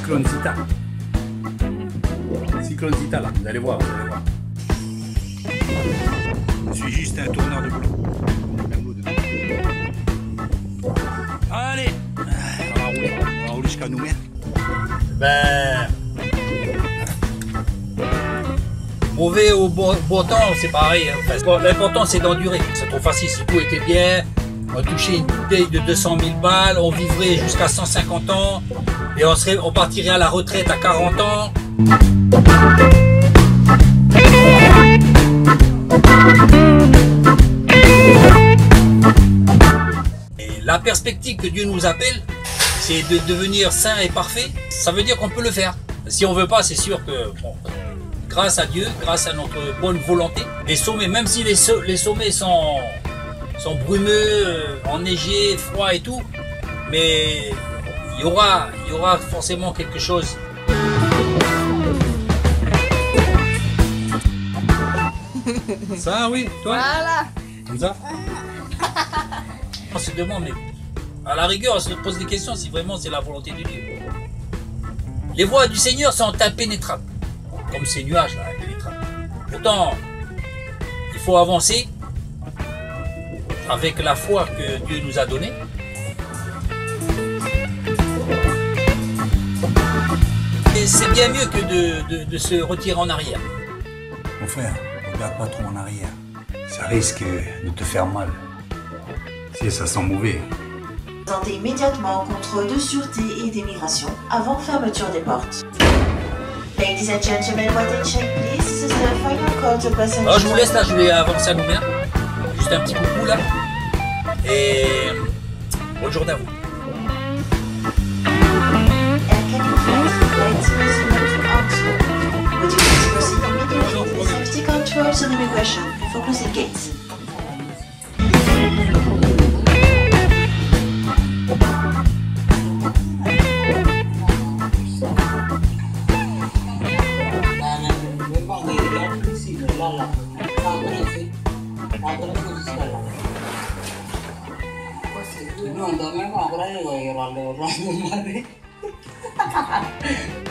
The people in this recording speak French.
Cyclone Zita. Cyclone Zita, là, vous allez voir, vous allez voir. Je suis juste un tourneur de boulot. Allez, on va rouler jusqu'à Nouméa. Ben... Mauvais ou beau temps, c'est pareil. Hein. L'important, c'est d'endurer. C'est trop facile. Si tout était bien, on touchait une bouteille de 200 000 balles, on vivrait jusqu'à 150 ans et on partirait à la retraite à 40 ans. Et la perspective que Dieu nous appelle, c'est de devenir saint et parfait. Ça veut dire qu'on peut le faire. Si on veut pas, c'est sûr que... Bon, grâce à Dieu, grâce à notre bonne volonté, les sommets, même si les sommets sont brumeux, enneigés, froids et tout, mais il y aura forcément quelque chose. Ça, oui, toi? Voilà. Comme ça? On se demande, mais à la rigueur, on se pose des questions si vraiment c'est la volonté de Dieu. Les voies du Seigneur sont impénétrables. Comme ces nuages là, impénétrables. Pourtant, il faut avancer avec la foi que Dieu nous a donnée. Et c'est bien mieux que de se retirer en arrière. Mon frère, regarde pas trop en arrière. Ça risque de te faire mal. Si ça sent mauvais. Présentez immédiatement au contrôle de sûreté et d'immigration avant fermeture des portes. Ladies and gentlemen, what a check please. This is the final call to passenger. Alors je vous laisse là, je vais avancer à Nouméa. Juste un petit coucou là. Et bonne journée à vous. Would you please proceed immediately to safety controls and immigration for closing gates? No, no me compro y voy a llevarle